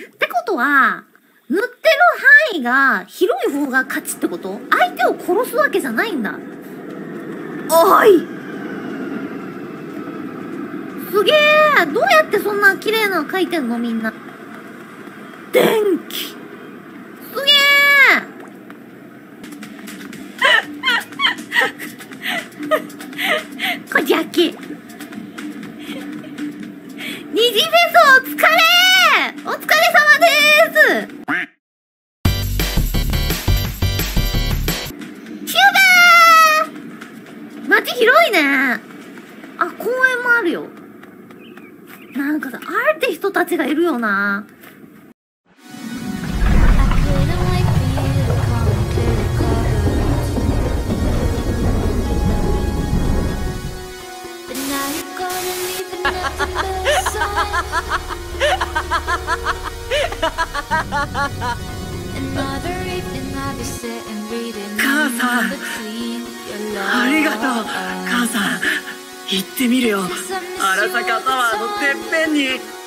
ってことは、塗ってる範囲が広い方が勝ちってこと？相手を殺すわけじゃないんだ。おい！すげえ！どうやってそんな綺麗なの描いてんのみんな。電気！すげえ！こじゃけ。二次フェスお疲れー！お疲れ様でーす！キューバー！街広いね。あ、公園もあるよ。なんかさ、アーティストたちがいるよな。 母さん、ありがとう。母さん、行ってみるよ。荒坂タワーのてっぺんに。